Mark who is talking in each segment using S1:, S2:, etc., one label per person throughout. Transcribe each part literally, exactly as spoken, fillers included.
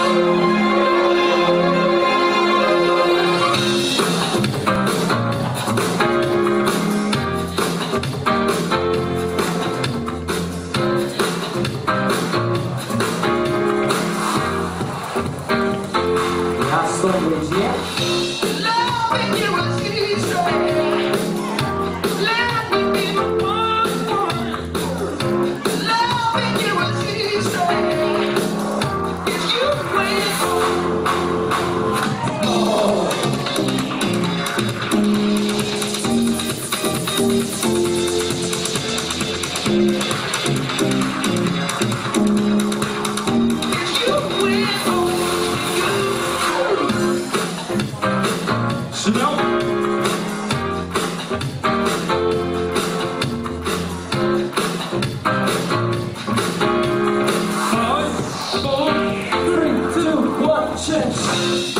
S1: 送回家。
S2: 十秒。Five, four, three, two, one, change.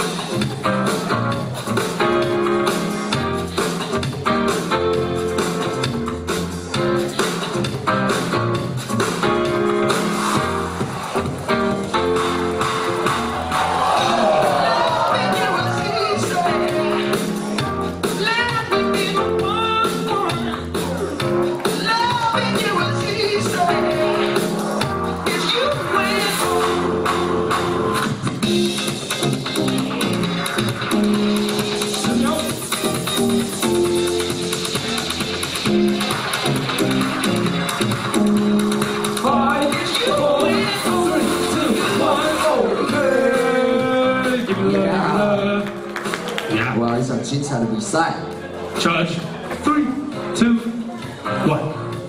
S1: Yeah. 哇，一场精彩的比赛。
S2: Charge, three, two, one.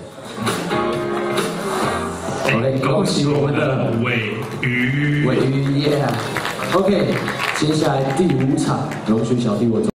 S1: 好嘞，恭喜我们的
S2: 尾鱼。
S1: 尾鱼耶 ！OK， 接下来第五场，容许小弟我。